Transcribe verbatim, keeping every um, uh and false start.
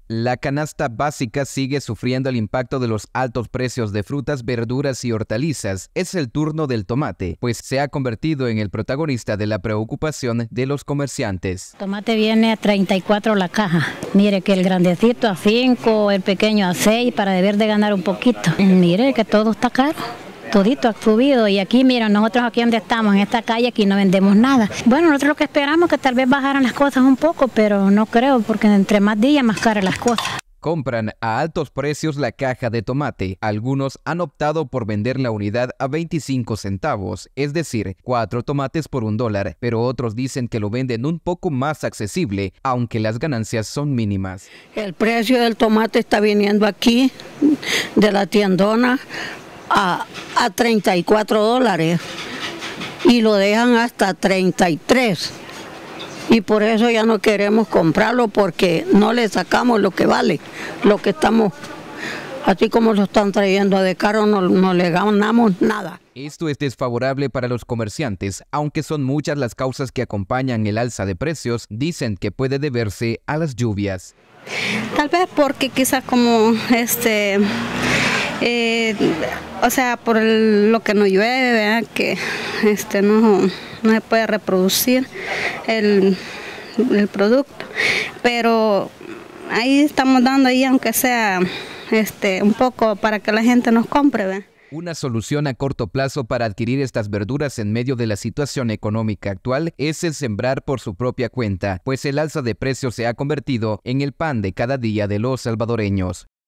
La canasta básica sigue sufriendo el impacto de los altos precios de frutas, verduras y hortalizas. Es el turno del tomate, pues se ha convertido en el protagonista de la preocupación de los comerciantes. El tomate viene a treinta y cuatro la caja. Mire que el grandecito a cinco, el pequeño a seis, para deber de ganar un poquito. Mire que todo está caro. Todito ha subido y aquí, mira, nosotros aquí donde estamos, en esta calle, aquí no vendemos nada. Bueno, nosotros lo que esperamos es que tal vez bajaran las cosas un poco, pero no creo, porque entre más días más caras las cosas. Compran a altos precios la caja de tomate. Algunos han optado por vender la unidad a veinticinco centavos, es decir, cuatro tomates por un dólar, pero otros dicen que lo venden un poco más accesible, aunque las ganancias son mínimas. El precio del tomate está viniendo aquí, de la tiendona, a, a treinta y cuatro dólares y lo dejan hasta treinta y tres. Y por eso ya no queremos comprarlo, porque no le sacamos lo que vale, lo que estamos, así como lo están trayendo de caro, no, no le ganamos nada. Esto es desfavorable para los comerciantes, aunque son muchas las causas que acompañan el alza de precios. Dicen que puede deberse a las lluvias. Tal vez porque quizás como este... Eh, o sea, por el, lo que no llueve, ¿verdad? Que este, no, no se puede reproducir el, el producto, pero ahí estamos dando ahí, aunque sea este, un poco para que la gente nos compre, ¿verdad? Una solución a corto plazo para adquirir estas verduras en medio de la situación económica actual es el sembrar por su propia cuenta, pues el alza de precios se ha convertido en el pan de cada día de los salvadoreños.